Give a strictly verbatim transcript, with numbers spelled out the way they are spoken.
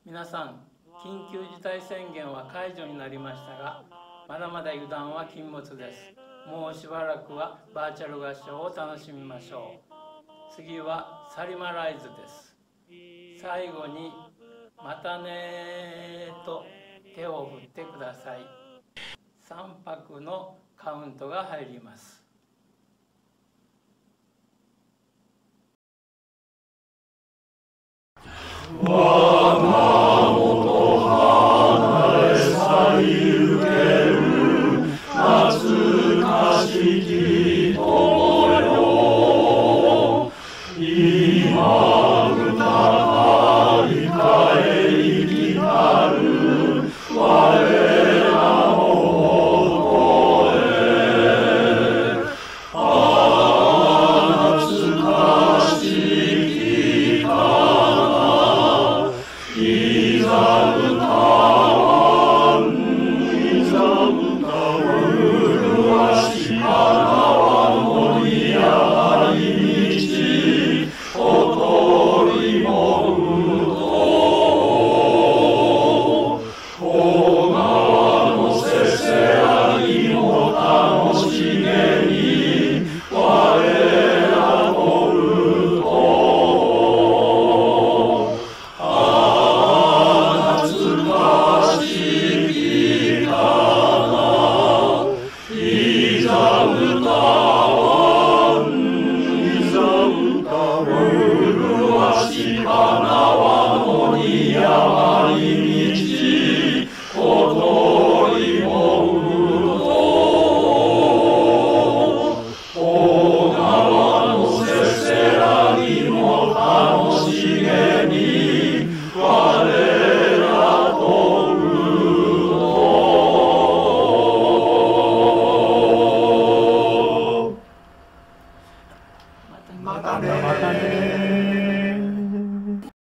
皆さん、緊急事態宣言は解除になりましたが、まだまだ油断は禁物です。もうしばらくはバーチャル合唱を楽しみましょう。次はサリマライズです。最後にまたねーと手を振ってください。さん拍のカウントが入ります。我が元離れ去りゆける懐かしき友よ、今歌かり帰り来たる我らの元へ。ああ懐かしきかいざ歌わん、いざ歌わん、麗しかなわのりやり道、小鳥もうと小川のせせらぎも楽しげに我らとると、ああ懐かしきかないざ歌わん、いざ歌わん、麗しかなわのにやり道、小鳥もうと小川のせせらぎも楽しげに我らとると。またね。またね。